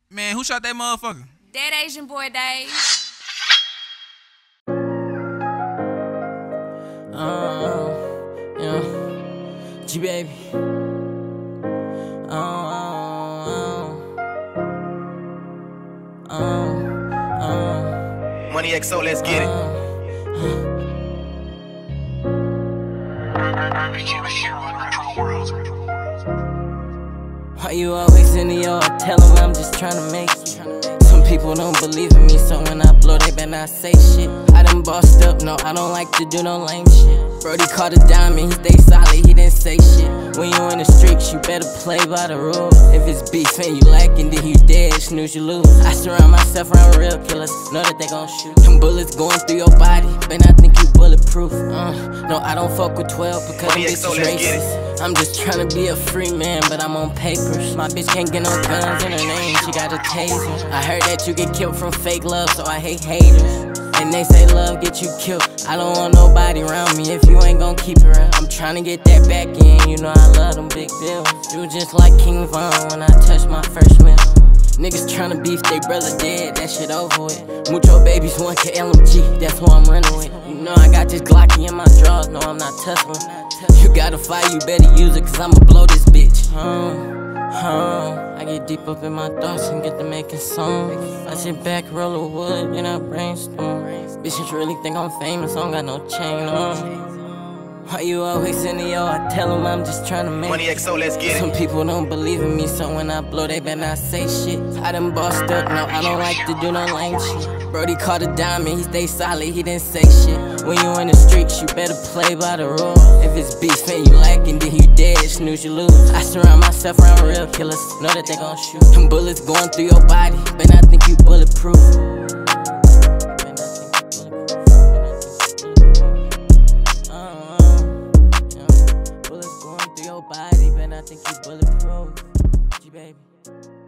Man, who shot that motherfucker? That Asian boy, Dave. Yeah. G-Baby. Money XO, let's get it. Why you always in the yard? Tell them I'm just tryna make it. Some people don't believe in me, so when I blow, they better not say shit. I done bossed up, no, I don't like to do no lame shit. Brody caught a diamond, he stay solid, he didn't say shit. When you in the streets, you better play by the rules. If it's beef and you lacking, then you dead, snooze, you lose. I surround myself around real killers, know that they gon' shoot. Them bullets going through your body, better not think you bulletproof. No, I don't fuck with 12 because them bitches racist. I'm just tryna be a free man, but I'm on papers. My bitch can't get no guns in her name, she got a taser. I heard that you get killed from fake love, so I hate haters. And they say love get you killed. I don't want nobody around me if you ain't gon' keep it real. I'm tryna get that back in, you know I love them big bills. You just like King Von when I touch my first meal. Niggas tryna beef, they brother dead, that shit over with. Mucho babies, 1K LMG, that's who I'm running with. You know I got this Glocky in my drawers, no I'm not tussling. You got a fire, you better use it, cause I'ma blow this bitch. I get deep up in my thoughts and get to making songs. I sit back, roll a wood, and I brainstorm. Bitches really think I'm famous, I don't got no chain on. Why you always in the yard? Tell them I'm just tryna make Money XO, let's get it. Some people don't believe in me, so when I blow, they better not say shit. I done bossed up, no, I don't like to do no lame shit. Brody caught a diamond, he stay solid, he didn't say shit. When you in the streets, you better play by the rules. If it's beef and you lacking, then you dead, snooze, you lose. I surround myself around real killers, know that they gon' shoot. Them bullets going through your body, better not think you bulletproof. Bullets going through your body, better not think you bulletproof. G-Baby.